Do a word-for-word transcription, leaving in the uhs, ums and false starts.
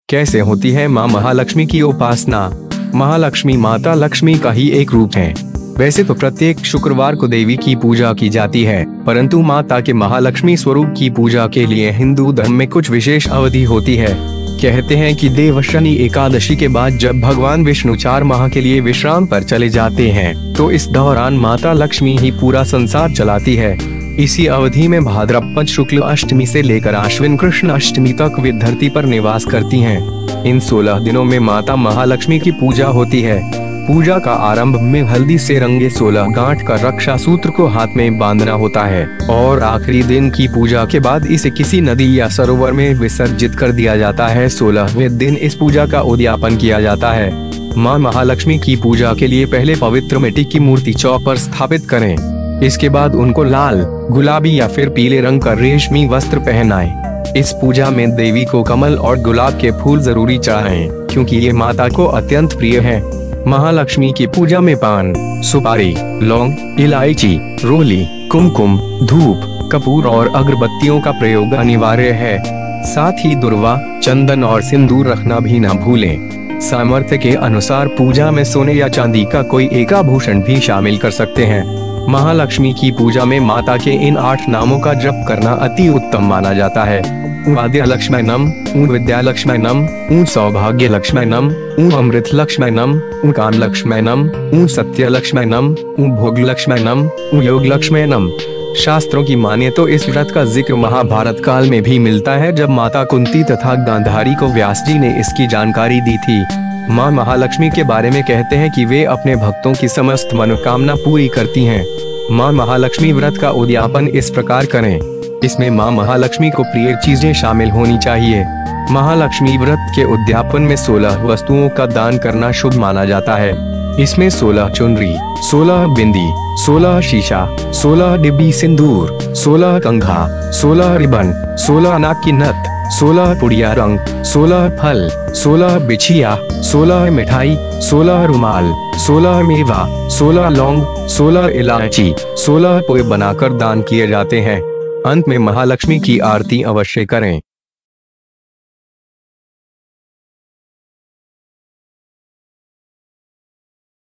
कैसे होती है माँ महालक्ष्मी की उपासना? महालक्ष्मी माता लक्ष्मी का ही एक रूप है। वैसे तो प्रत्येक शुक्रवार को देवी की पूजा की जाती है, परंतु माता के महालक्ष्मी स्वरूप की पूजा के लिए हिंदू धर्म में कुछ विशेष अवधि होती है। कहते हैं कि देवशनि एकादशी के बाद जब भगवान विष्णु चार माह के लिए विश्राम पर चले जाते हैं, तो इस दौरान माता लक्ष्मी ही पूरा संसार चलाती है। इसी अवधि में भाद्रपद शुक्ल अष्टमी से लेकर आश्विन कृष्ण अष्टमी तक वे धरती पर निवास करती हैं। इन सोलह दिनों में माता महालक्ष्मी की पूजा होती है। पूजा का आरंभ में हल्दी से रंगे सोलह गांठ का रक्षा सूत्र को हाथ में बांधना होता है और आखिरी दिन की पूजा के बाद इसे किसी नदी या सरोवर में विसर्जित कर दिया जाता है। सोलहवें दिन इस पूजा का उद्यापन किया जाता है। माँ महालक्ष्मी की पूजा के लिए पहले पवित्र मिट्टी की मूर्ति चौक पर स्थापित करें। इसके बाद उनको लाल, गुलाबी या फिर पीले रंग का रेशमी वस्त्र पहनाएं। इस पूजा में देवी को कमल और गुलाब के फूल जरूरी चढ़ाएं, क्योंकि ये माता को अत्यंत प्रिय है। महालक्ष्मी की पूजा में पान, सुपारी, लौंग, इलायची, रोली, कुमकुम, धूप, कपूर और अगरबत्तियों का प्रयोग अनिवार्य है। साथ ही दुर्वा, चंदन और सिंदूर रखना भी न भूलें। सामर्थ्य के अनुसार पूजा में सोने या चांदी का कोई एक आभूषण भी शामिल कर सकते हैं। महालक्ष्मी की पूजा में माता के इन आठ नामों का जप करना अति उत्तम माना जाता है। आद्य लक्ष्मी नम, विद्या लक्ष्मी नम, सौभाग्य लक्ष्मी नम, अमृत लक्ष्मी नम, कान लक्ष्मी नम, सत्य लक्ष्मी नम, भोग लक्ष्मी नम, योग लक्ष्मी नम। शास्त्रों की माने तो इस व्रत का जिक्र महाभारत काल में भी मिलता है, जब माता कुंती तथा गांधारी को व्यास जी ने इसकी जानकारी दी थी। माँ महालक्ष्मी के बारे में कहते हैं कि वे अपने भक्तों की समस्त मनोकामना पूरी करती हैं। माँ महालक्ष्मी व्रत का उद्यापन इस प्रकार करें। इसमें माँ महालक्ष्मी को प्रिय चीजें शामिल होनी चाहिए। महालक्ष्मी व्रत के उद्यापन में सोलह वस्तुओं का दान करना शुभ माना जाता है। इसमें सोलह चुनरी, सोलह बिंदी, सोलह शीशा, सोलह डिब्बी सिंदूर, सोलह कंघा, सोलह रिबन, सोलह नाक की नथ, सोलह पुड़िया रंग, सोलह फल, सोलह बिछिया, सोलह मिठाई, सोलह रुमाल, सोलह मेवा, सोलह लौंग, सोलह इलायची, सोलह पोए बनाकर दान किए जाते हैं। अंत में महालक्ष्मी की आरती अवश्य करें।